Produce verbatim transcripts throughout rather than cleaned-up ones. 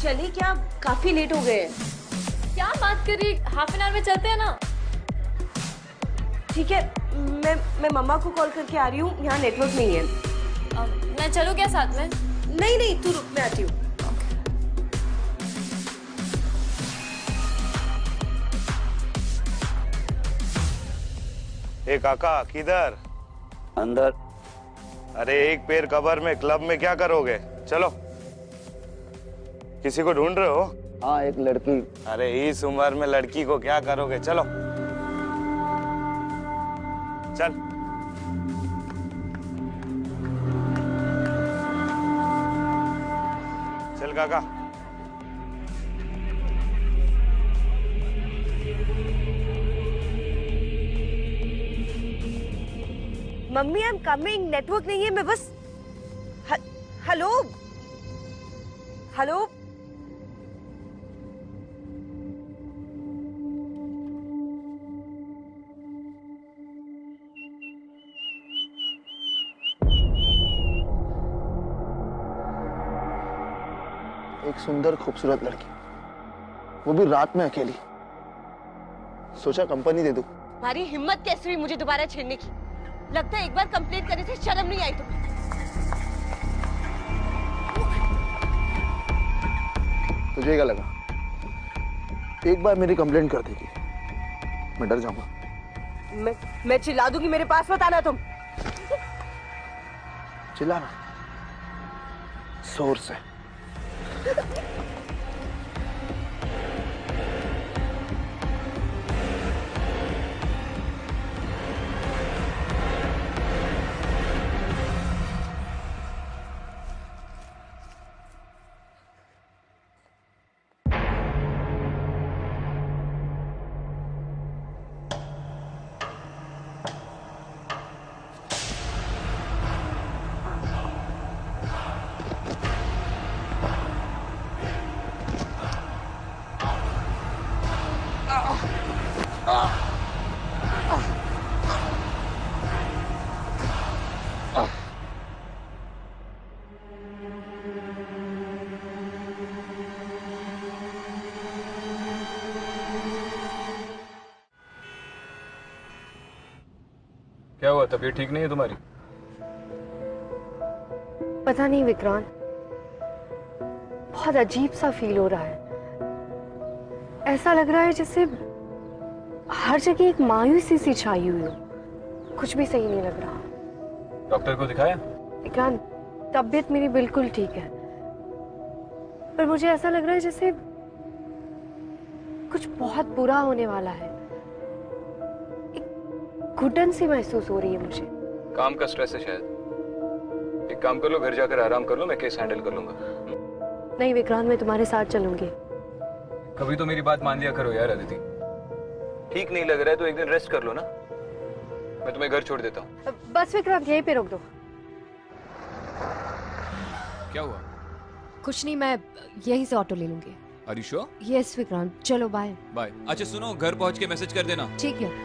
चलिए क्या, काफी लेट हो गए। क्या बात कर रही, हाफ एन आवर में चलते हैं ना। ठीक है, मैं मैं मम्मा को कॉल करके आ रही हूँ, यहाँ नेटवर्क नहीं है। आ, मैं चलूँ क्या साथ में? नहीं नहीं, तू रुक, मैं आती हूँ। ए काका, किधर? अंदर। अरे एक पैर कबर में, क्लब में क्या करोगे? चलो। किसी को ढूंढ रहे हो? हाँ, एक लड़की। अरे इस उम्र में लड़की को क्या करोगे? चलो चल। चल काका। Mummy I am coming, network नहीं है, मैं बस। Hello hello. एक सुंदर खूबसूरत लड़की, वो भी रात में अकेली। सोचा कंपनी दे दूं। तुम्हारी हिम्मत कैसे हुई मुझे दोबारा छेड़ने की? लगता है एक बार कंप्लेंट करने से शर्म नहीं आई तुम्हें। तुझे क्या लगा एक बार मेरी कंप्लेंट कर देगी मैं डर जाऊंगा? मैं मैं चिल्ला दूंगी, मेरे पास मत आना तुम। चिल्लाना जोर से। क्या हुआ, तबीयत ठीक नहीं है तुम्हारी? पता नहीं विक्रांत, बहुत अजीब सा फील हो रहा है। ऐसा लग रहा है जैसे हर जगह एक मायूसी सी छाई हुई हो। कुछ भी सही नहीं लग रहा। डॉक्टर को दिखाया? विक्रांत, तबीयत मेरी बिल्कुल ठीक है, पर मुझे ऐसा लग रहा है जैसे कुछ बहुत बुरा होने वाला है। एक घुटन सी महसूस हो रही है मुझे। काम का स्ट्रेस है शायद। एक काम कर लो, घर जाकर आराम कर लो, मैं केस हैंडल कर लूंगा। नहीं विक्रांत, मैं तुम्हारे साथ चलूंगी। कभी तो मेरी बात मान लिया करो यार अदिति। ठीक नहीं लग रहा है तो एक दिन रेस्ट कर लो ना, मैं तुम्हें घर छोड़ देता हूँ। बस विक्रांत, यहीं पे रोक दो। क्या हुआ? कुछ नहीं, मैं यहीं से ऑटो ले लूंगी। Are you sure? Yes Vikrant, चलो बाय। बाय। अच्छा सुनो, घर पहुंच के मैसेज कर देना। ठीक है।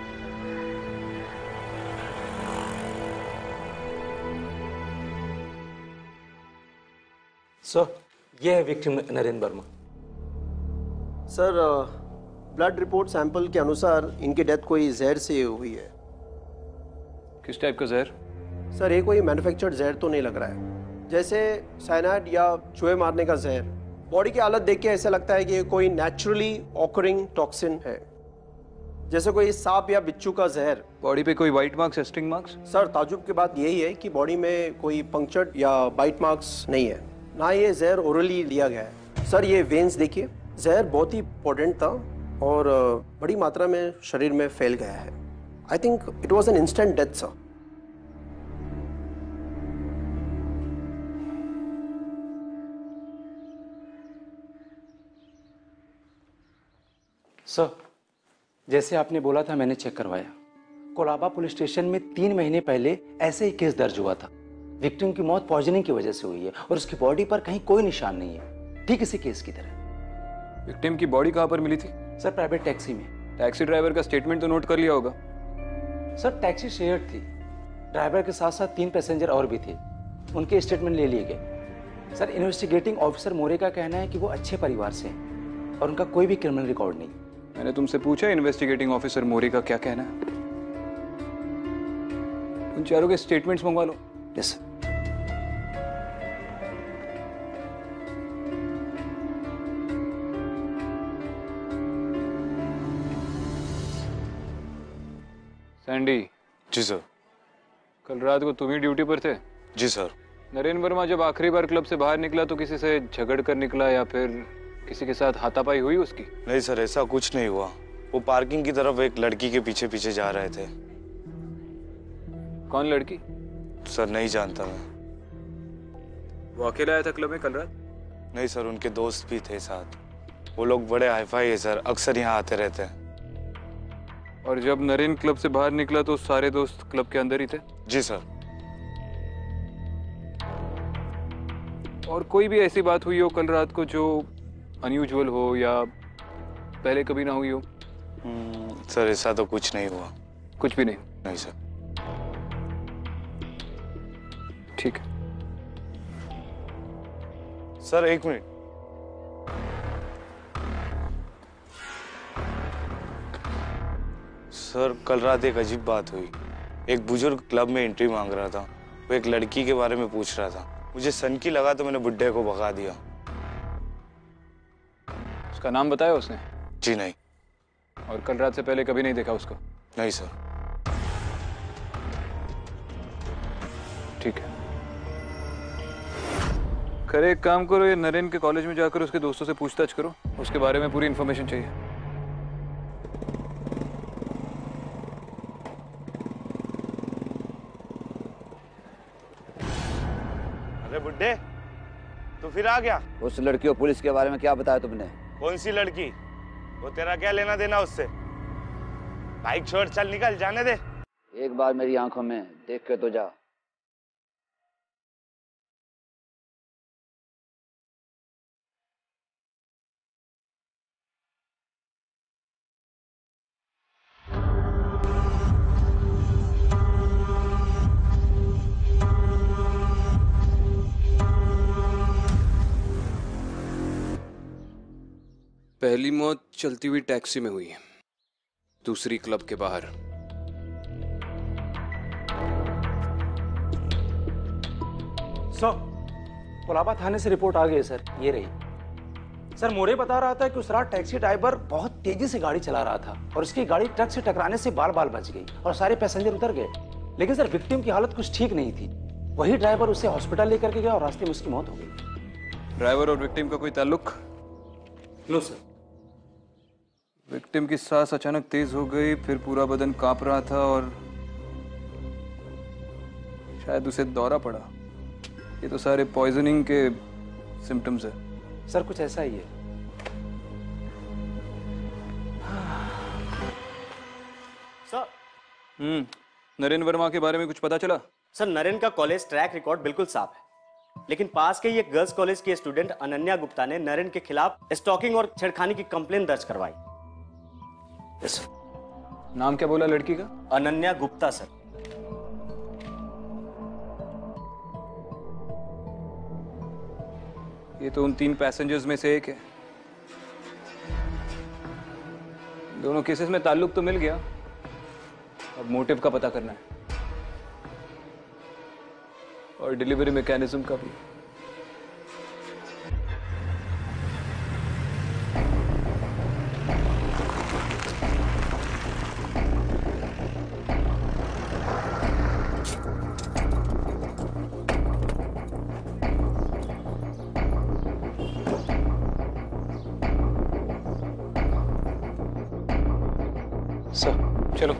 सर, ये है victim Narendra Verma. Sir, blood report sample के अनुसार इनकी डेथ कोई जहर से हुई है। किस टाइप का जहर? सर, ये कोई मैन्युफैक्चर्ड जहर तो नहीं लग रहा है, जैसे साइनाइड या चूहे मारने का जहर। बॉडी की हालत देख के ऐसा लगता है कि ये कोई नेचुरली ऑकरिंग टॉक्सिन है, जैसे कोई सांप या बिच्छू का जहर। बॉडी पे कोई white marks, sting marks? Sir, ताजुब की बात यही है कि बॉडी में कोई पंक्चर्ड या बाइट मार्क्स नहीं है, ना ये जहर ओरली लिया गया है। सर, ये वेन्स देखिए, जहर बहुत ही पोटेंट था और बड़ी मात्रा में शरीर में फैल गया है। I think it was an instant death sir. Sir, जैसे आपने बोला था मैंने चेक करवाया। कोलाबा पुलिस स्टेशन में तीन महीने पहले ऐसे ही केस दर्ज हुआ था। विक्टिम की मौत पॉइजनिंग की वजह से हुई है और उसकी बॉडी पर कहीं कोई निशान नहीं है, ठीक इसी केस की तरह। विक्टिम की बॉडी कहाँ पर मिली थी? सर, प्राइवेट टैक्सी में। टैक्सी ड्राइवर का स्टेटमेंट तो नोट कर लिया होगा? सर, टैक्सी शेयर्ड थी, ड्राइवर के साथ साथ तीन पैसेंजर और भी थे, उनके स्टेटमेंट ले लिए गए। सर इन्वेस्टिगेटिंग ऑफिसर मोरे का कहना है कि वो अच्छे परिवार से हैं और उनका कोई भी क्रिमिनल रिकॉर्ड नहीं। मैंने तुमसे पूछा इन्वेस्टिगेटिंग ऑफिसर मोरे का क्या कहना है? उन चारों के स्टेटमेंट्स मंगवा लो। Yes sir. सैंडी। जी सर। कल रात को तुम ही ड्यूटी पर थे? जी सर। नरेन वर्मा जब आखिरी बार क्लब से बाहर निकला तो किसी से झगड़ कर निकला या फिर किसी के साथ हाथापाई हुई उसकी? नहीं सर, ऐसा कुछ नहीं हुआ। वो पार्किंग की तरफ एक लड़की के पीछे पीछे जा रहे थे। कौन लड़की? सर नहीं जानता मैं। वो अकेला आया था क्लब में कल रात? नहीं सर, उनके दोस्त भी थे साथ। वो लोग बड़े हाईफाई है सर, अक्सर यहाँ आते रहते हैं। और जब नरेन क्लब से बाहर निकला तो सारे दोस्त क्लब के अंदर ही थे? जी सर। और कोई भी ऐसी बात हुई हो कल रात को जो अनयूजुअल हो या पहले कभी ना हुई हो? सर ऐसा तो कुछ नहीं हुआ। कुछ भी नहीं? नहीं सर। ठीक है सर, एक मिनट। सर कल रात एक अजीब बात हुई। एक बुजुर्ग क्लब में एंट्री मांग रहा था। वो एक लड़की के बारे में पूछ रहा था। मुझे सनकी लगा तो मैंने बुड्ढे को भगा दिया। उसका नाम बताया उसने? जी नहीं। और कल रात से पहले कभी नहीं देखा उसको? नहीं सर। ठीक है। करे एक काम करो, ये नरेन के कॉलेज में जाकर उसके दोस्तों से पूछताछ करो, उसके बारे में पूरी इन्फॉर्मेशन चाहिए। अरे बुड्ढे, तू फिर आ गया? उस लड़की और पुलिस के बारे में क्या बताया तुमने? कौन सी लड़की? वो तेरा क्या लेना देना उससे? बाइक छोड़, चल निकल, जाने दे। एक बार मेरी आंखों में देख के तो जा। पहली मौत चलती हुई टैक्सी में हुई है, दूसरी क्लब के बाहर। सर कोलाबा थाने से रिपोर्ट आ गई है सर, ये रही। सर मोरे बता रहा था कि उस रात टैक्सी ड्राइवर बहुत तेजी से गाड़ी चला रहा था और उसकी गाड़ी ट्रक से टकराने से बाल बाल बच गई और सारे पैसेंजर उतर गए। लेकिन सर विक्टिम की हालत कुछ ठीक नहीं थी। वही ड्राइवर उसे हॉस्पिटल लेकर के गया और रास्ते में उसकी मौत हो गई। ड्राइवर और विक्टिम का कोई ताल्लुक? No sir. विक्टिम की सांस अचानक तेज हो गई, फिर पूरा बदन कांप रहा था और शायद उसे दौरा पड़ा। ये तो सारे पॉइजनिंग के सिम्टम्स है। सर कुछ ऐसा ही है। सर। हम्म नरेन वर्मा के बारे में कुछ पता चला? सर नरेन का कॉलेज ट्रैक रिकॉर्ड बिल्कुल साफ है, लेकिन पास के ही एक गर्ल्स कॉलेज की स्टूडेंट अनन्या गुप्ता ने नरेन के खिलाफ स्टॉकिंग और छेड़खानी की कंप्लेन दर्ज करवाई। यस। नाम क्या बोला लड़की का? अनन्या गुप्ता सर। ये तो उन तीन पैसेंजर्स में से एक है। दोनों केसेस में ताल्लुक तो मिल गया, अब मोटिव का पता करना है और डिलीवरी मैकेनिज्म का भी। सर चलो।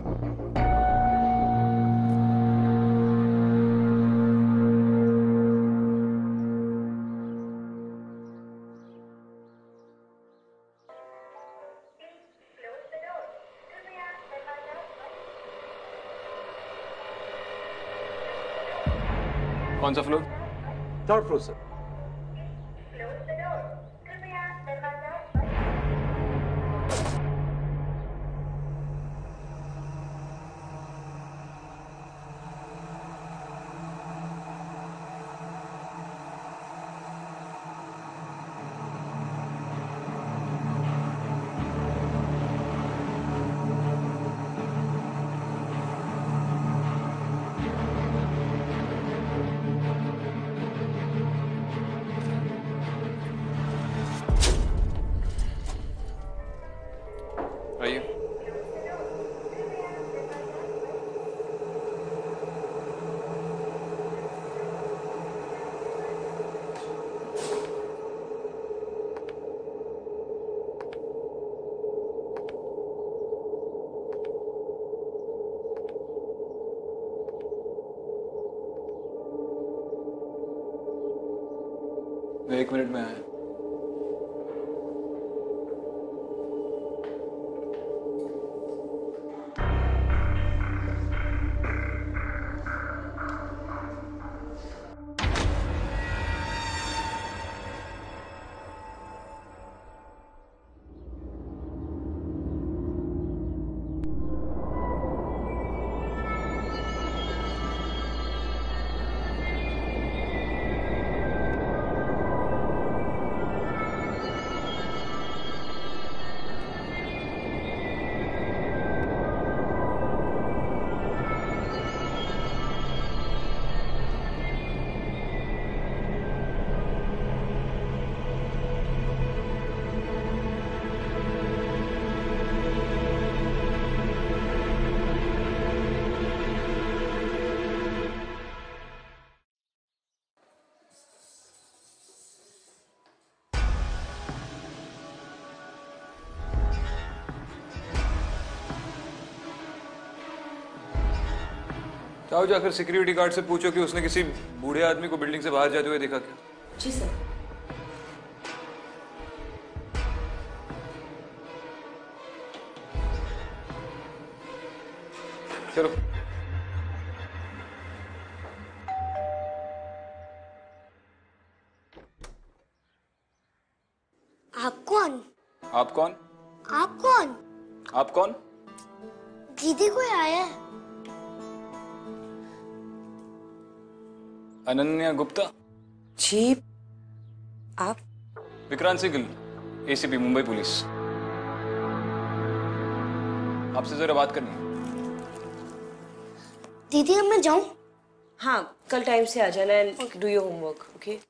कौन सा फ्लोर? Third floor sir. एक मिनट में आया। जाओ जाकर सिक्योरिटी गार्ड से पूछो कि उसने किसी बूढ़े आदमी को बिल्डिंग से बाहर जाते हुए देखा क्या। जी सर। चलो। आप कौन? आप कौन? आप कौन? आप कौन? दीदी कोई आया है? अनन्या गुप्ता। जी आप? Vikrant Singhal, ACP Mumbai police. आपसे जरा बात करनी है। दीदी अब मैं जाऊं? हाँ, कल टाइम से आ जाना and do your homework, okay?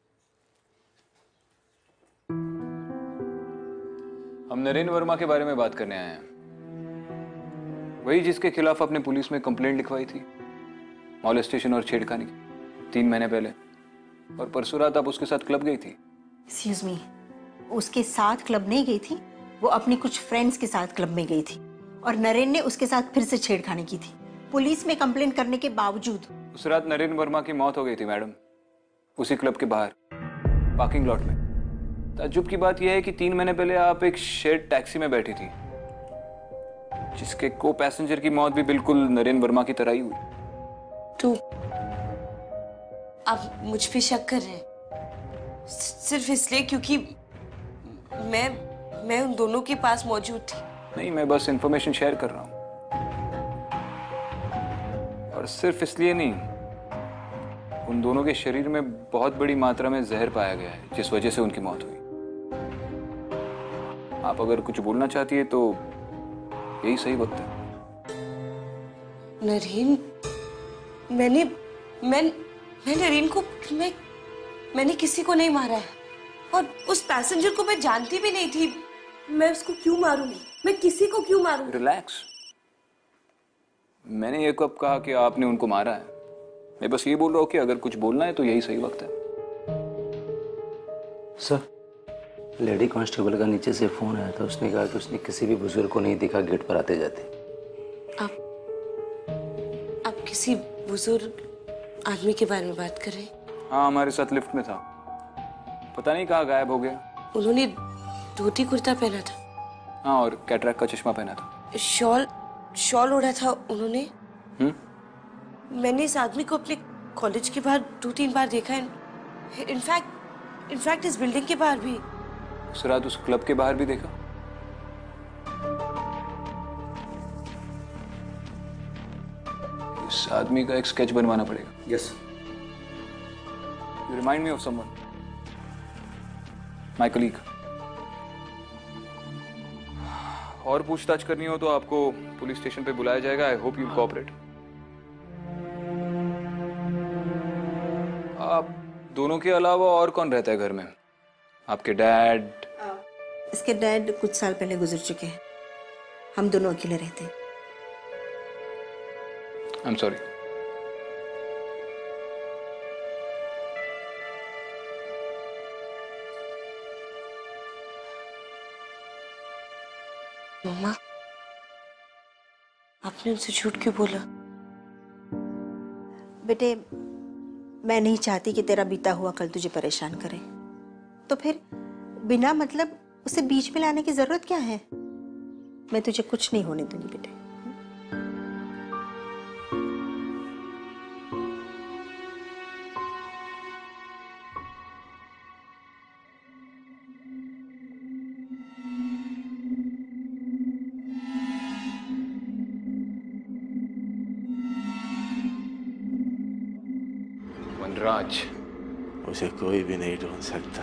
हम नरेंद्र वर्मा के बारे में बात करने आए हैं। वही जिसके खिलाफ आपने पुलिस में कंप्लेंट लिखवाई थी, मॉलेस्टेशन और छेड़खानी की, तीन महीने पहले। और परसों रात आप उसके साथ क्लब गई थी। एक्सक्यूज मी, उसके साथ क्लब नहीं गई थी, वो अपने कुछ फ्रेंड्स के साथ क्लब में गई थी और नरेंद्र ने उसके साथ फिर से छेड़खानी की थी। पुलिस में कंप्लेंट करने के बावजूद उस रात नरेंद्र वर्मा की मौत हो गई थी मैडम, उसी क्लब के बाहर पार्किंग लॉट में। ताज्जुब की बात यह है कि तीन महीने पहले आप एक शेयर्ड टैक्सी में बैठी थी, जिसके को पैसेंजर की मौत भी बिल्कुल नरेंद्र वर्मा की तरह ही हुई। तो आप मुझ पे शक कर रहे हैं सिर्फ इसलिए क्योंकि मैं मैं उन दोनों के पास मौजूद थी? नहीं, मैं बस इंफॉर्मेशन शेयर कर रहा हूं। और सिर्फ इसलिए नहीं, उन दोनों के शरीर में बहुत बड़ी मात्रा में जहर पाया गया है, जिस वजह से उनकी मौत हुई। आप अगर कुछ बोलना चाहती है तो यही सही वक्त है। नरेन, मैंने मैं मैं नरेन को मैं मैंने किसी को नहीं मारा है और उस पैसेंजर को मैं जानती भी नहीं थी। मैं उसको क्यों मारूंगी? मैं किसी को क्यों मारूंगी? रिलैक्स। मैंने ये कब कहा कि आपने उनको मारा है? मैं बस ये बोल रहा हूँ कि अगर कुछ बोलना है तो यही सही वक्त है। सर, लेडी कांस्टेबल का नीचे से फोन आया था। उसने कहा कि उसने किसी भी बुजुर्ग को नहीं देखा गेट पर आते जाते। आप आप किसी बुजुर्ग आदमी के बारे में बात कर रहे हैं? हाँ, हमारे साथ लिफ्ट में था, पता नहीं कहाँ गायब हो गया। उन्होंने धोती कुर्ता पहना था। हाँ, और कैटरैक्ट का चश्मा पहना था। शॉल शॉल ओढ़ा था उन्होंने। हम्म मैंने इस आदमी को अपने कॉलेज के बाहर दो तीन बार देखा है। इनफैक्ट इनफैक्ट इस बिल्डिंग के बाहर भी। उस रात उस क्लब के बाहर भी देखा। इस आदमी का एक स्केच बनवाना पड़ेगा। Yes. You remind me of someone, my colleague. और पूछताछ करनी हो तो आपको पुलिस स्टेशन पे बुलाया जाएगा। I hope you cooperate. आप दोनों के अलावा और कौन रहता है घर में? आपके डैड? इसके डैड कुछ साल पहले गुजर चुके हैं। हम दोनों अकेले रहते हैं। I am sorry. मम्मा, आपने उनसे झूठ क्यों बोला? बेटे, मैं नहीं चाहती कि तेरा बीता हुआ कल तुझे परेशान करे। तो फिर बिना मतलब उसे बीच में लाने की जरूरत क्या है? मैं तुझे कुछ नहीं होने दूंगी बेटे। वनराज, उसे कोई भी नहीं ढूंढ सकता।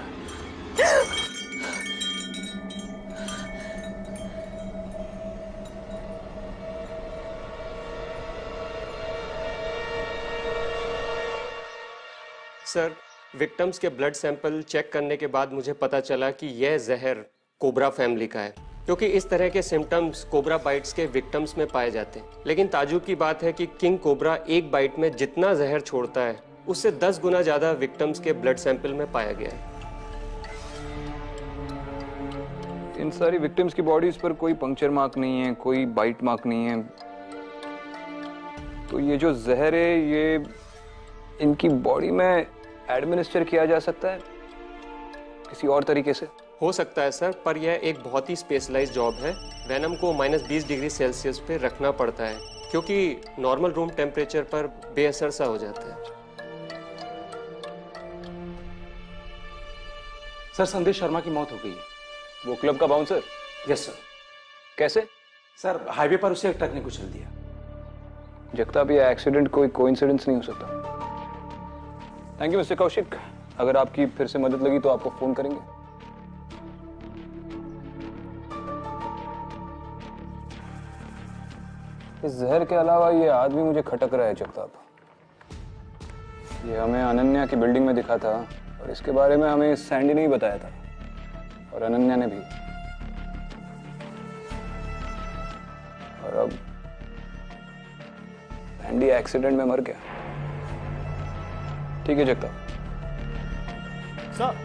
सर, विक्टिम्स के ब्लड सैंपल चेक करने के बाद मुझे पता चला कि यह जहर कोबरा फैमिली का है, क्योंकि इस तरह के सिम्टम्स कोबरा बाइट्स के विक्टिम्स में पाए जाते हैं। लेकिन ताजुब की बात है कि किंग कोबरा एक बाइट में जितना जहर छोड़ता है उससे दस गुना ज्यादा विक्टिम्स के ब्लड सैंपल में पाया गया है। इन सारी विक्टिम्स की बॉडीज पर कोई पंक्चर मार्क नहीं है, कोई बाइट मार्क नहीं है, तो ये जो जहर है ये इनकी बॉडी में एडमिनिस्टर किया जा सकता है किसी और तरीके से? हो सकता है सर, पर यह एक बहुत ही स्पेशलाइज्ड जॉब है। वेनम को माइनस बीस डिग्री सेल्सियस पे रखना पड़ता है, क्योंकि नॉर्मल रूम टेम्परेचर पर बेअसर सा हो जाता है। सर, संदेश शर्मा की मौत हो गई है। वो क्लब का बाउंसर? Yes sir. कैसे? सर, हाईवे पर उसे एक ट्रक ने कुचल दिया। जगताप, ये एक्सीडेंट कोई कोइंसिडेंस नहीं हो सकता। Thank you mister Kaushik. अगर आपकी फिर से मदद लगी तो आपको फोन करेंगे। इस जहर के अलावा ये आदमी मुझे खटक रहा है जगताप। ये हमें अनन्या की बिल्डिंग में दिखा था और इसके बारे में हमें सैंडी ने ही बताया था, और अनन्या ने भी। और अब सैंडी एक्सीडेंट में मर गया। ठीक है जगताप। सर,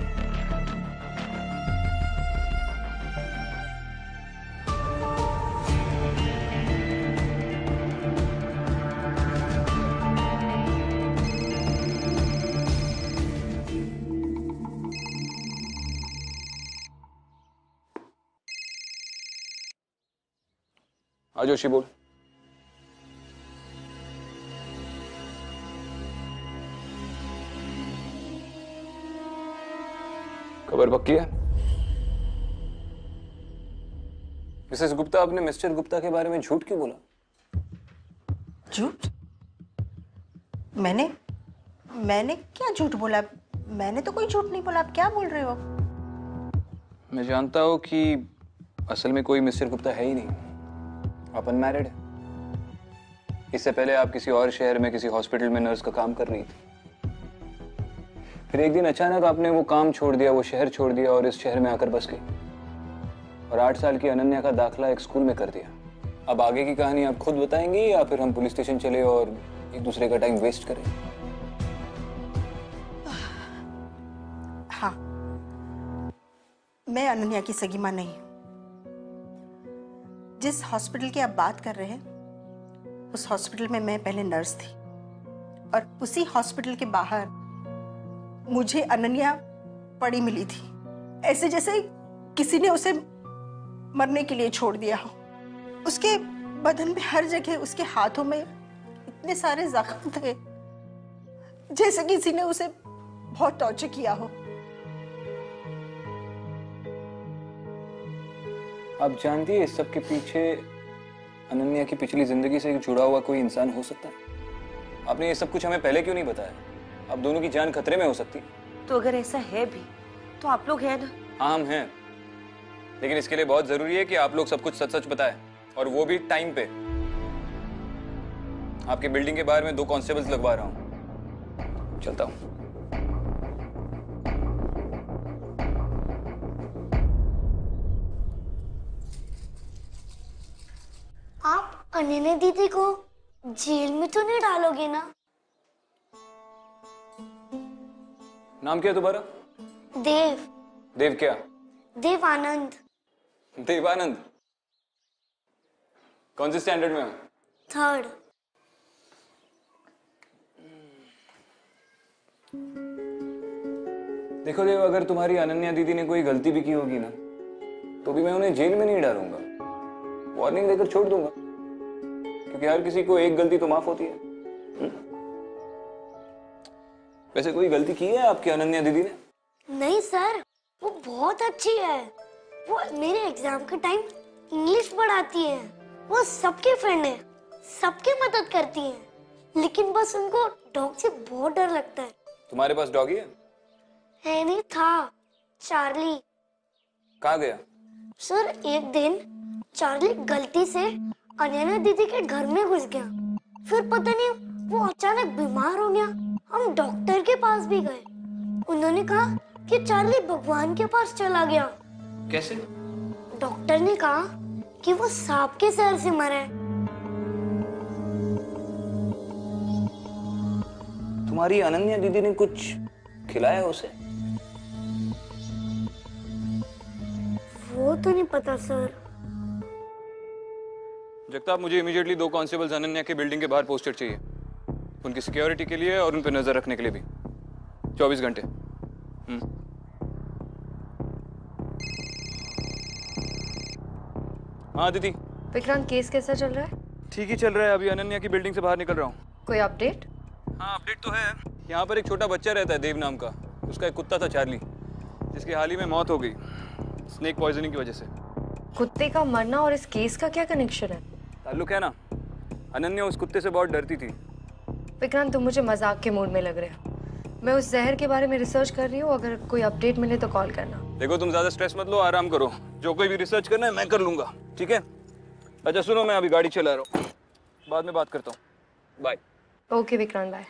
हाँ जोशी बोल। खबर पक्की है? मिसेस गुप्ता, आपने मिस्टर गुप्ता के बारे में झूठ क्यों बोला? झूठ? मैंने मैंने क्या झूठ बोला? मैंने तो कोई झूठ नहीं बोला। आप क्या बोल रहे हो? मैं जानता हूं कि असल में कोई मिस्टर गुप्ता है ही नहीं। आप अनमैरिड है। इससे पहले आप किसी और शहर में किसी हॉस्पिटल में नर्स का काम कर रही थी। फिर एक दिन अचानक आपने वो काम छोड़ दिया, वो शहर छोड़ दिया और इस शहर में आकर बस गई। और आठ साल की अनन्या का दाखला एक स्कूल में कर दिया। अब आगे की कहानी आप खुद बताएंगी या फिर हम पुलिस स्टेशन चले और एक दूसरे का टाइम वेस्ट करें? हाँ, मैं अनन्या की सगी मां नहीं। जिस हॉस्पिटल की आप बात कर रहे हैं उस हॉस्पिटल में मैं पहले नर्स थी, और उसी हॉस्पिटल के बाहर मुझे अनन्या पड़ी मिली थी, ऐसे जैसे किसी ने उसे मरने के लिए छोड़ दिया हो। उसके बदन में हर जगह, उसके हाथों में इतने सारे जख्म थे जैसे किसी ने उसे बहुत टॉर्चर किया हो। आप जानती है इस सब के पीछे अनन्या की पिछली जिंदगी से जुड़ा हुआ कोई इंसान हो सकता है? आपने ये सब कुछ हमें पहले क्यों नहीं बताया? अब दोनों की जान खतरे में हो सकती है। तो अगर ऐसा है भी तो आप लोग हैं ना? हाँ, हम हैं, लेकिन इसके लिए बहुत जरूरी है कि आप लोग सब कुछ सच सच बताएं, और वो भी टाइम पे। आपके बिल्डिंग के बाहर में दो कांस्टेबल्स लगवा रहा हूं। चलता हूं। आप अनन्या दीदी को जेल में तो नहीं डालोगे ना? नाम क्या है तुम्हारा? देव। देव क्या? देवानंद। देवानंद? कौन से स्टैंडर्ड में हो? थर्ड। देखो देव, अगर तुम्हारी अनन्या दीदी ने कोई गलती भी की होगी ना, तो भी मैं उन्हें जेल में नहीं डालूंगा, वार्निंग देकर छोड़ दूंगा, क्योंकि हर किसी को एक गलती तो माफ होती है। हुँ? वैसे कोई गलती की है आपकी अनन्या दीदी ने? नहीं सर, वो बहुत अच्छी है। वो मेरे एग्जाम के टाइम इंग्लिश पढ़ाती है। वो सबके फ्रेंड है, सबकी मदद करती है, लेकिन बस उनको डॉग से बहुत डर लगता है। तुम्हारे पास डॉगी है? है नहीं, था चार्ली। कहाँ गया? सर एक दिन चार्ली गलती से अनन्या दीदी के घर में घुस गया, फिर पता नहीं वो अचानक बीमार हो गया। हम डॉक्टर के पास भी गए, उन्होंने कहा कि चार्ली भगवान के पास चला गया। कैसे? डॉक्टर ने कहा कि वो सांप के जहर से मरा है। तुम्हारी अनन्या दीदी ने कुछ खिलाया उसे? वो तो नहीं पता सर। जगताप, मुझे इमीडिएटली दो कांस्टेबल्स अनन्या के बिल्डिंग के बाहर पोस्टेड चाहिए, उनकी सिक्योरिटी के लिए और उन पर नजर रखने के लिए भी, चौबीस घंटे। हाँ दीदी। विक्रांत, केस कैसा चल रहा है? ठीक ही चल रहा है, अभी अनन्या की बिल्डिंग से बाहर निकल रहा हूँ। कोई अपडेट? हाँ अपडेट तो है। यहाँ पर एक छोटा बच्चा रहता है देव नाम का, उसका एक कुत्ता था चार्ली, जिसकी हाल ही में मौत हो गई स्नेक पॉइजनिंग की वजह से। कुत्ते का मरना और इस केस का क्या कनेक्शन है? ताल्लुक है ना, अनन्या उस कुत्ते से बहुत डरती थी। विक्रांत, तुम मुझे मजाक के मूड में लग रहे हो। मैं उस जहर के बारे में रिसर्च कर रही हूँ, अगर कोई अपडेट मिले तो कॉल करना। देखो तुम ज्यादा स्ट्रेस मत लो, आराम करो, जो कोई भी रिसर्च करना है मैं कर लूंगा, ठीक है? अच्छा सुनो, मैं अभी गाड़ी चला रहा हूँ, बाद में बात करता हूँ, बाय। Okay Vikrant, bye.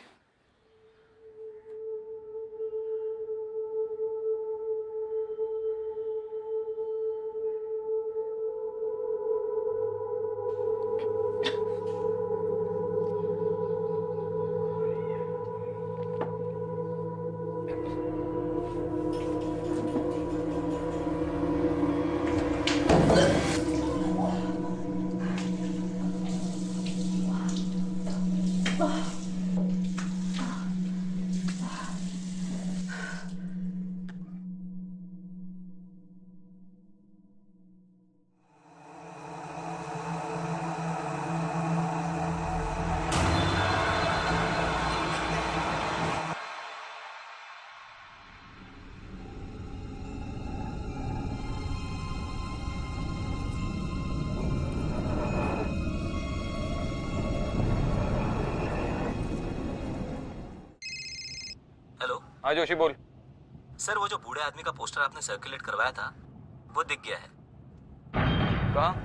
हाँ जोशी बोल। सर, वो जो बूढ़े आदमी का पोस्टर आपने सर्कुलेट करवाया था वो दिख गया है। कहाँ?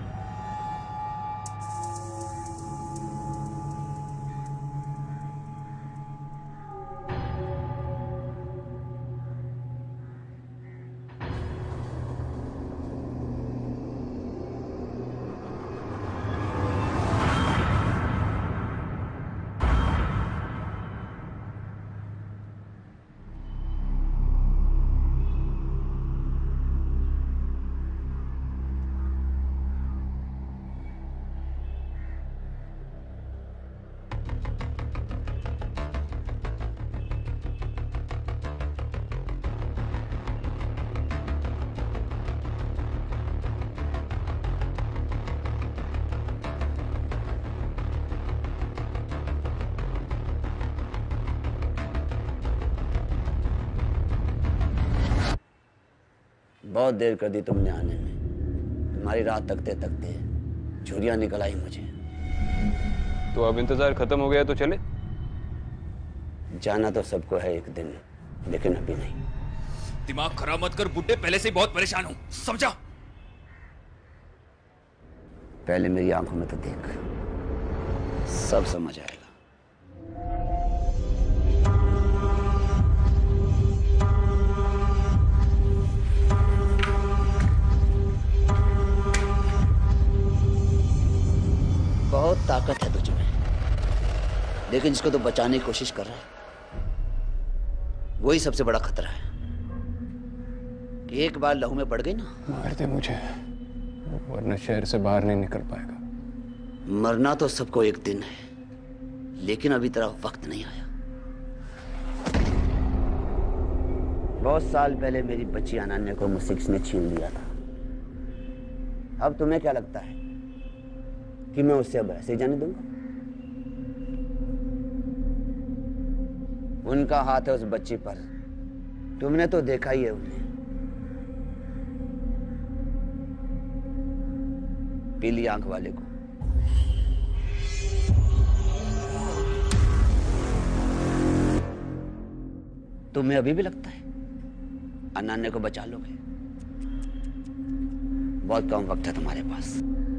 बहुत देर कर दी तुमने आने में। तुम्हारी रात तकते तकते झुर्रियाँ निकल आई मुझे। तो अब इंतजार खत्म हो गया तो चले? जाना तो सबको है एक दिन, लेकिन अभी नहीं। दिमाग खराब मत कर बुड्ढे, पहले से ही बहुत परेशान हूं, समझा? पहले मेरी आंखों में तो देख, सब समझ आएगा। बहुत ताकत है तुझ में, लेकिन जिसको तो बचाने की कोशिश कर रहा है वही सबसे बड़ा खतरा है। एक बार लहू में पड़ गई ना, मार दे मुझे, वरना शहर से बाहर नहीं निकल पाएगा। मरना तो सबको एक दिन है, लेकिन अभी तेरा वक्त नहीं आया। बहुत साल पहले मेरी बच्ची अनन्या को मुझसे किसने छीन लिया था। अब तुम्हें क्या लगता है कि मैं उससे अब ऐसे ही जाने दूंगा? उनका हाथ है उस बच्ची पर, तुमने तो देखा ही है उन्हें। पीली आंख वाले को। तुम्हें अभी भी लगता है अनन्या को बचा लोगे? बहुत कम वक्त है तुम्हारे पास।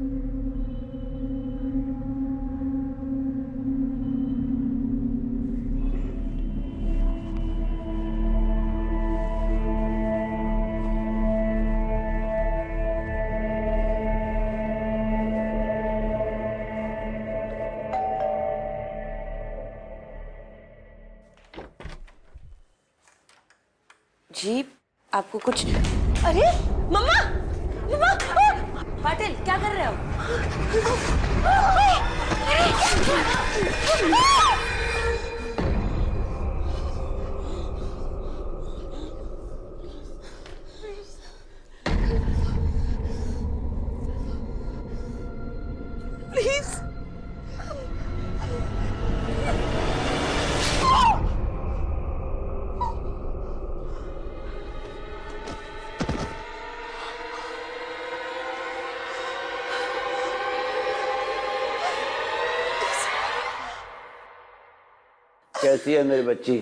जी आपको कुछ? अरे मम्मा, मम्मा, पाटिल क्या कर रहे हो? प्लीज कैसी है मेरी बच्ची?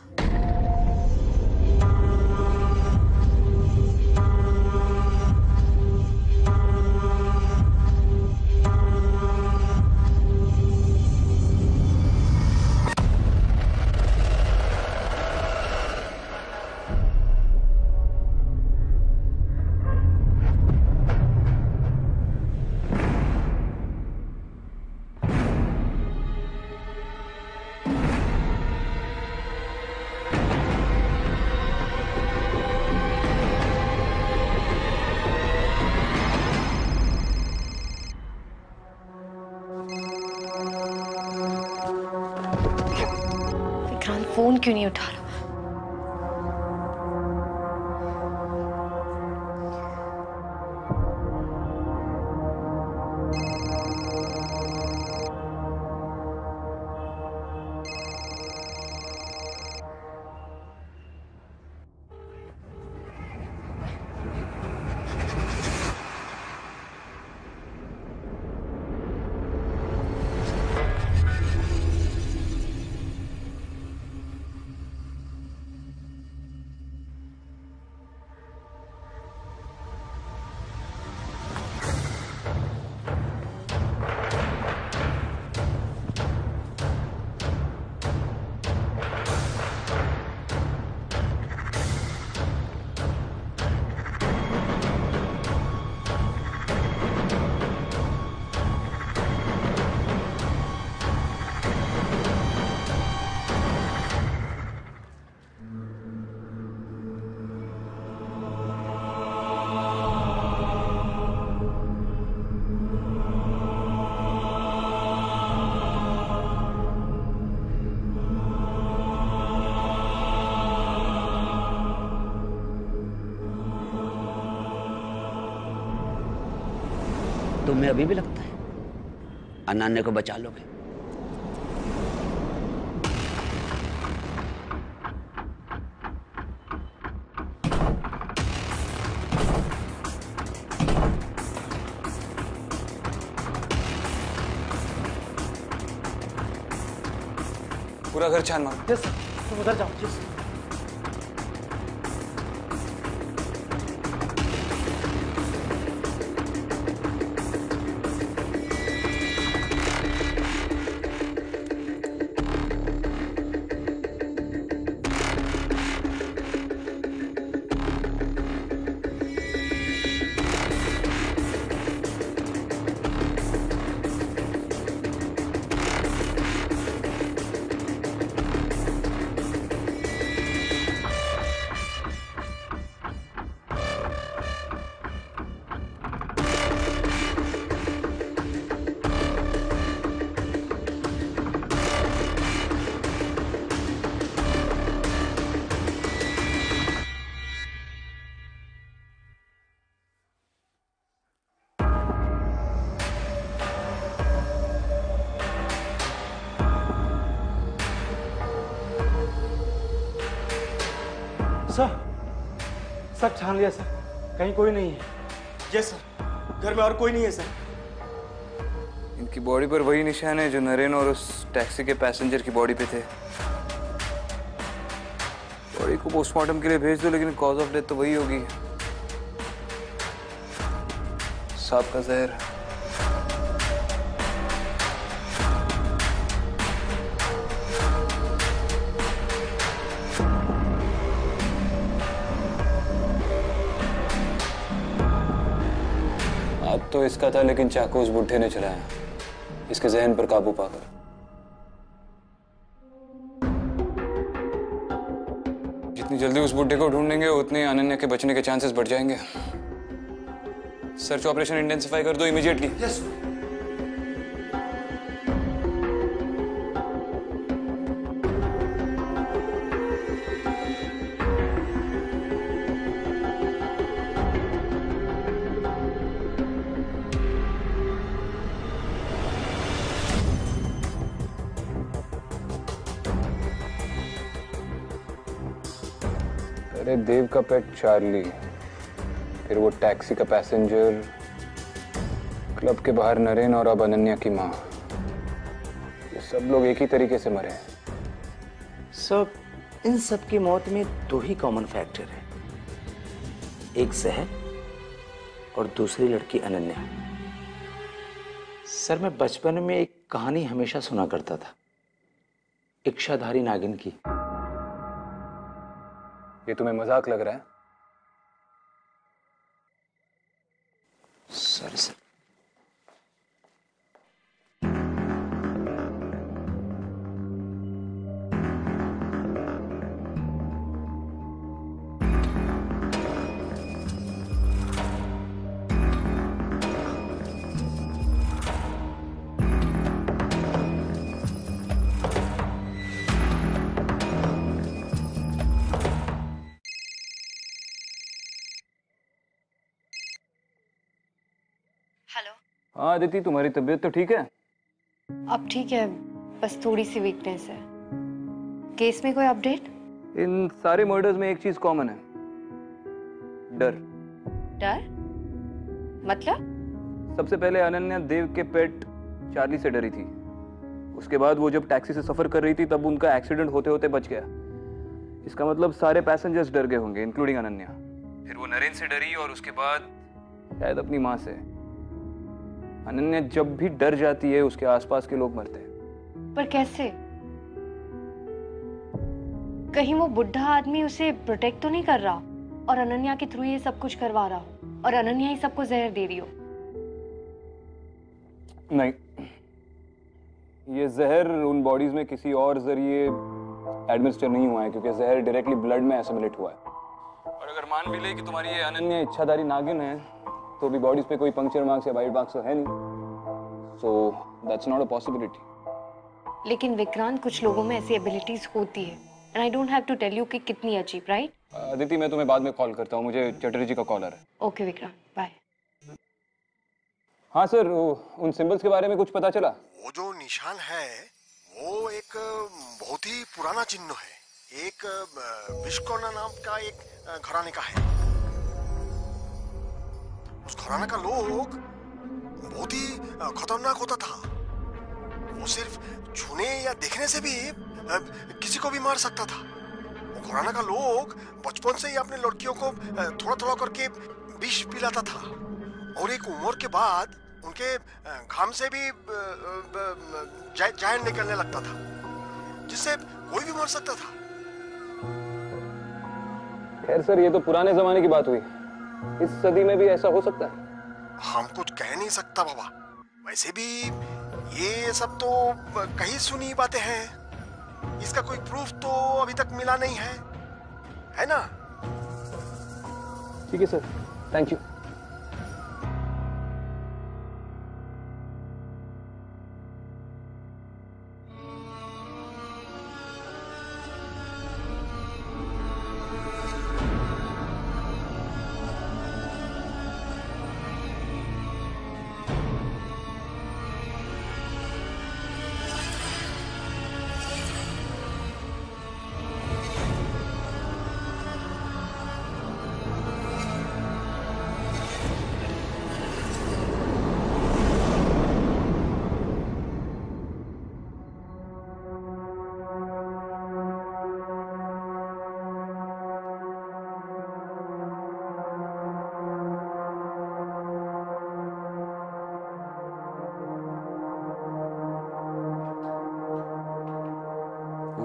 फोन क्यों नहीं उठा रहा? तुम्हें अभी भी लगता है अनन्या को बचा लोगे? पूरा घर छान मारो। यस, तुम उधर जाओ। यस। सर सब छान लिया सर, कहीं कोई नहीं है। यस सर, घर में और कोई नहीं है सर। इनकी बॉडी पर वही निशान है जो नरेन और उस टैक्सी के पैसेंजर की बॉडी पे थे। बॉडी को पोस्टमार्टम के लिए भेज दो, लेकिन कॉज ऑफ डेथ तो वही होगी, सांप का जहर। अब तो इसका था, लेकिन चाकू उस बुढ़े ने चलाया, इसके जहन पर काबू पाकर। जितनी जल्दी उस बुढ़े को ढूंढेंगे उतने अनन्या के बचने के चांसेस बढ़ जाएंगे। सर्च ऑपरेशन इंटेंसिफाई कर दो इमीडिएटली। यस अरे देव का पेट चार्ली, फिर वो टैक्सी का पैसेंजर, क्लब के बाहर नरेन और अब अनन्या की माँ, ये सब लोग एक ही तरीके से मरे हैं। सब इन सब की मौत में दो ही कॉमन फैक्टर है, एक जहर और दूसरी लड़की अनन्या। सर मैं बचपन में एक कहानी हमेशा सुना करता था, इच्छाधारी नागिन की। ये तुम्हें मजाक लग रहा है? सर सर हाँ अदिति, तुम्हारी तबीयत तो ठीक है? अब ठीक है, बस थोड़ी सी वीकनेस है। केस में कोई अपडेट? इन सारे मर्डर्स में एक चीज कॉमन है, डर। डर मतलब? सबसे पहले अनन्या देव के पेट चार्ली से डरी थी। उसके बाद वो जब टैक्सी से सफर कर रही थी तब उनका एक्सीडेंट होते होते बच गया। इसका मतलब सारे पैसेंजर्स डर गए होंगे, इंक्लूडिंग अनन्या। फिर वो नरेन से डरी और उसके बाद शायद अपनी माँ से। अनन्या जब भी डर जाती है उसके आसपास के लोग मरते हैं। पर कैसे? कहीं वो बुढ़ा आदमी उसे प्रोटेक्ट तो नहीं कर रहा और अनन्या के थ्रू ये सब कुछ करवा रहा हो और अनन्या ही सबको जहर दे रही हो? नहीं, ये जहर उन बॉडीज में किसी और जरिए एडमिनिस्टर नहीं हुआ है, क्योंकि जहर डायरेक्टली ब्लड में एसिमिलेट हुआ है। और अगर मान भी ले कि तुम्हारी ये अनन्या इच्छाधारी नागिन है, तो भी बॉडीज पे कोई पंक्चर मार्क्स या बाइट मार्क्स तो है नहीं, so that's not a possibility. लेकिन विक्रांत, कुछ लोगों में ऐसी एबिलिटीज होती है, and I don't have to tell you कि कितनी अजीब, राइट? अदिति, मैं तुम्हें बाद में कॉल करता हूँ, मुझे चटर्जी जी का कॉल आ रहा है। Okay Vikrant, bye. हाँ सर, उन सिंबल्स के बारे में कुछ पता चला? वो जो निशान है वो एक बहुत ही पुराना चिन्ह है, एक विश्वकर्मा नाम का एक घराने का है। उस घराने का लोग बहुत ही खतरनाक होता था। वो सिर्फ छूने या देखने से भी किसी को भी मार सकता था। वो घराने का लोग बचपन से ही अपने लड़कियों को थोड़ा थोड़ा करके विष पिलाता था, और एक उम्र के बाद उनके घाम से भी जहर निकलने लगता था, जिससे कोई भी मर सकता था। खैर सर, ये तो पुराने जमाने की बात हुई, इस सदी में भी ऐसा हो सकता है? हम कुछ कह नहीं सकता बाबा। वैसे भी ये सब तो कहीं सुनी बातें हैं, इसका कोई प्रूफ तो अभी तक मिला नहीं है, है ना? ठीक है सर, थैंक यू।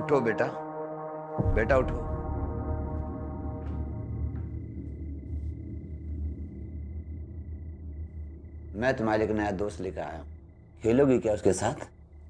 उठो बेटा, बेटा उठो। मैं तुम्हारे लिए एक नया दोस्त लेकर आया हूं, खेलोगी क्या उसके साथ?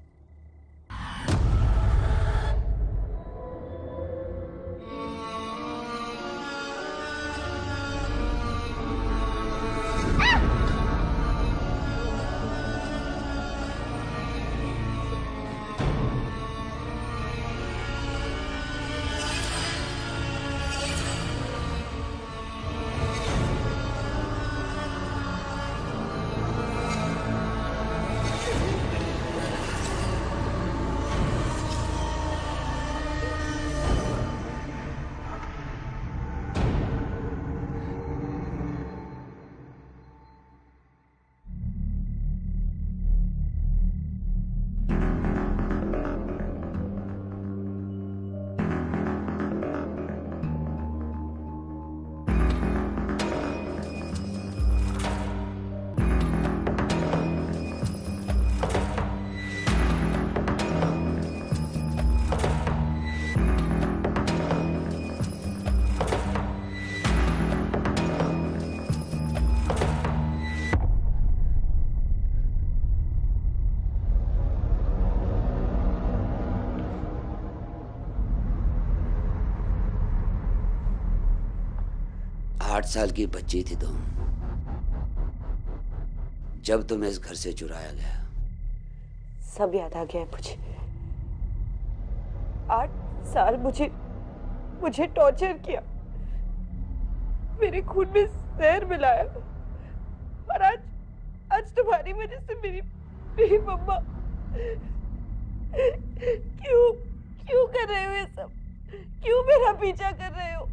आठ साल की बच्ची थी तुम जब तुम्हें इस घर से चुराया गया। सब याद आ गया है मुझे। आठ साल मुझे मुझे टॉर्चर किया, मेरे खून में जहर मिलाया, और आज आज तुम्हारी वजह से मेरी मेरी मम्मा। क्यों क्यों कर रहे हो ये सब? क्यों मेरा पीछा कर रहे हो?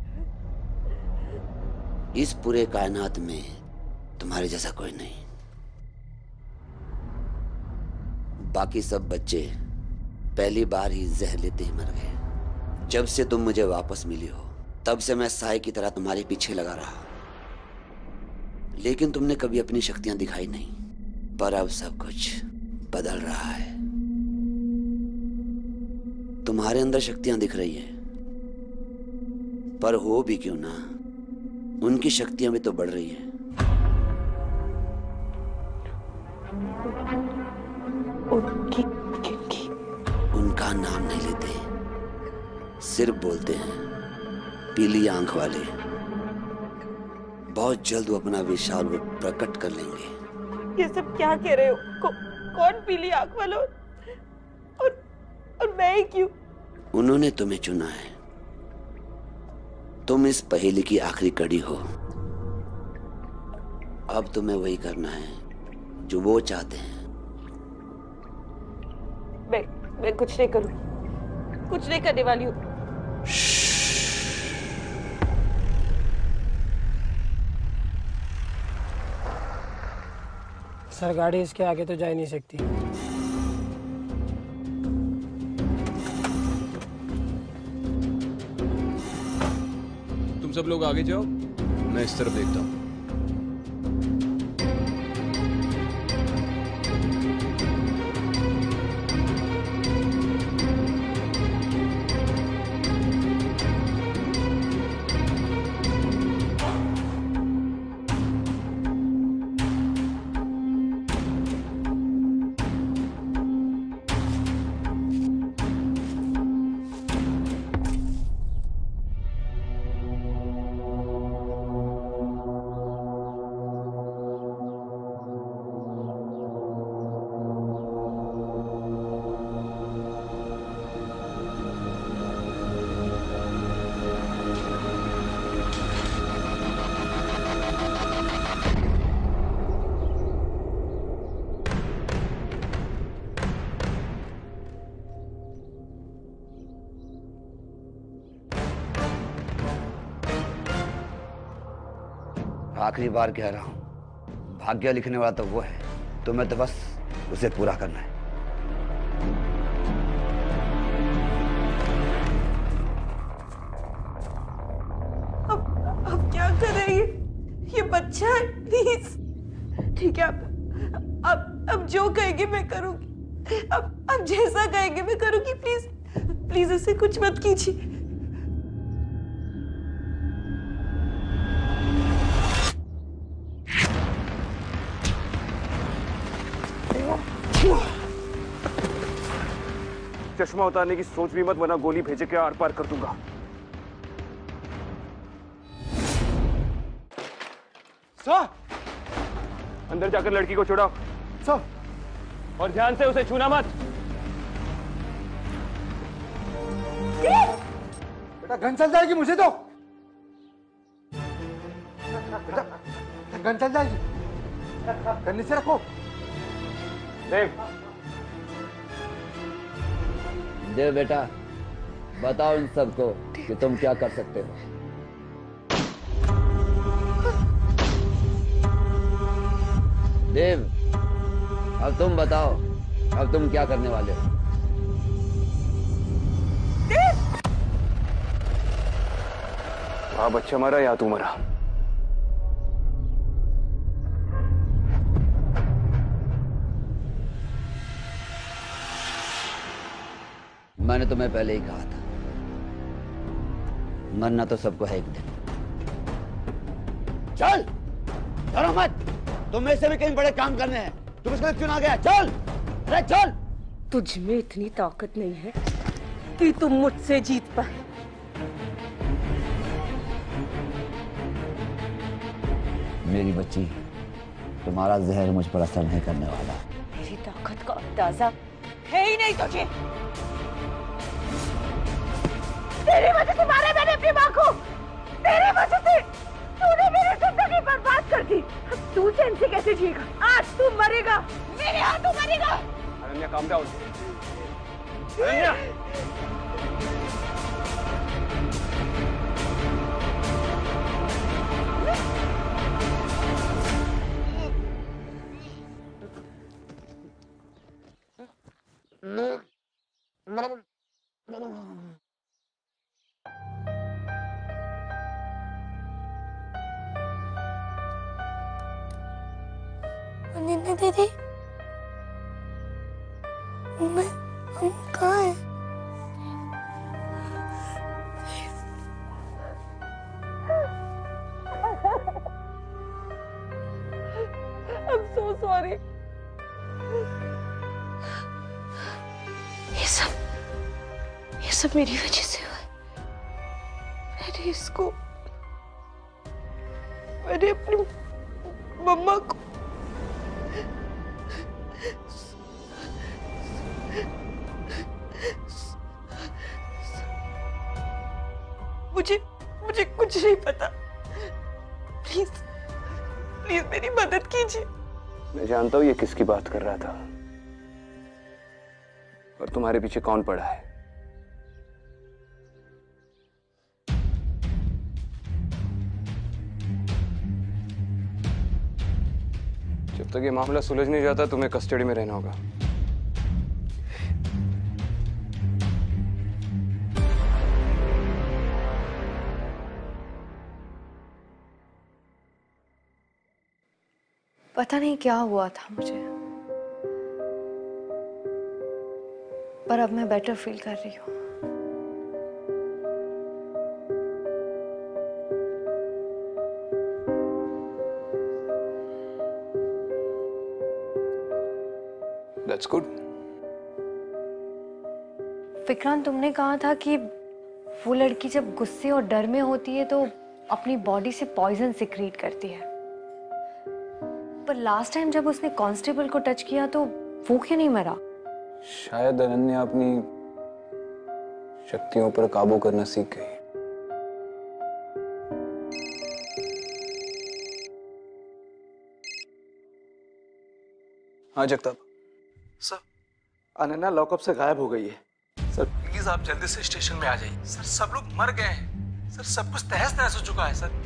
इस पूरे कायनात में तुम्हारे जैसा कोई नहीं। बाकी सब बच्चे पहली बार ही जहर लेते ही मर गए। जब से तुम मुझे वापस मिली हो तब से मैं साए की तरह तुम्हारे पीछे लगा रहा, लेकिन तुमने कभी अपनी शक्तियां दिखाई नहीं। पर अब सब कुछ बदल रहा है। तुम्हारे अंदर शक्तियां दिख रही है, पर हो भी क्यों ना, उनकी शक्तियां भी तो बढ़ रही हैं। उनकी किनकी? उनका नाम नहीं लेते, सिर्फ बोलते हैं पीली आंख वाले। बहुत जल्द वो अपना विशाल रूप प्रकट कर लेंगे। ये सब क्या कह रहे हो? कौ, कौन पीली आंख वाला? और और मैं ही क्यों? उन्होंने तुम्हें चुना है। तुम इस पहेली की आखिरी कड़ी हो। अब तुम्हें वही करना है जो वो चाहते हैं। मैं मैं कुछ नहीं करूंगी, कुछ नहीं करने वाली हूँ। सर गाड़ी इसके आगे तो जा ही नहीं सकती। तुम सब लोग आगे जाओ, मैं इस तरफ देखता हूँ। आखिरी बार कह रहा हूं, भाग्य लिखने वाला तो वो है, तुम्हें तो बस उसे पूरा करना है। अब अब क्या करें? ये ये बच्चा है, प्लीज। ठीक है, अब अब अब जो कहेंगे मैं करूंगी। अब अब जैसा कहेंगे मैं करूंगी, प्लीज प्लीज इसे कुछ मत कीजिए। चश्मा उतारने की सोच भी मत, वरना गोली भेजे के आर पार कर दूंगा। सर, अंदर जाकर लड़की को छुड़ाओ। सर, और ध्यान से उसे छूना मत। बेटा गन चल जाएगी, मुझे दो। बेटा गन चल जाएगी, गन नीचे रखो। देव, देव बेटा बताओ इन सबको कि तुम क्या कर सकते हो। देव, अब तुम बताओ, अब तुम क्या करने वाले हो? वहां बच्चा मरा या तू मरा। मैंने तुम्हें पहले ही कहा था, मरना तो सबको है एक दिन। चल, डरो मत, तुम्हें से भी कहीं बड़े काम करने हैं। तुम इसके लिए चुना गया, चल, अरे चल। तुझ में इतनी ताकत नहीं है कि तुम मुझसे जीत पाए। मेरी बच्ची, तुम्हारा जहर मुझ पर असर नहीं करने वाला। मेरी ताकत का अंदाजा है ही नहीं तुझे। तेरी वजह से मारा मैंने अपनी माँ को, तेरी वजह से तूने मेरी जिंदगी बर्बाद कर दी। अब तू चैन से कैसे जिएगा? आज तू मरेगा, मेरे हाथों मरेगा। Ananya calm down. अनन्या, अनन्या दीदी, मैं हम कहाँ हैं? I'm so sorry. ये सब ये सब मेरी वजह से हुआ है। मैंने इसको मैंने अपनी मम्मा को मुझे मुझे कुछ नहीं पता। प्लीज प्लीज मेरी मदद कीजिए। मैं जानता हूं ये किसकी बात कर रहा था और तुम्हारे पीछे कौन पड़ा है। जब तक ये मामला सुलझ नहीं जाता तुम्हें कस्टडी में रहना होगा। पता नहीं क्या हुआ था मुझे, पर अब मैं बेटर फील कर रही हूँ। That's good. विक्रांत, तुमने कहा था कि वो लड़की जब गुस्से और डर में होती है तो अपनी बॉडी से पॉइजन सिक्रीट करती है, पर लास्ट टाइम जब उसने कांस्टेबल को टच किया तो वो क्यों नहीं मरा? शायद अनन्या अपनी शक्तियों पर काबू करना सीख गई। हाँ जगताप। सर, अनन्या लॉकअप से गायब हो गई है। सर प्लीज आप जल्दी से स्टेशन में आ जाइए। सर सब लोग मर गए हैं। सर सब कुछ तहस नहस हो चुका है सर।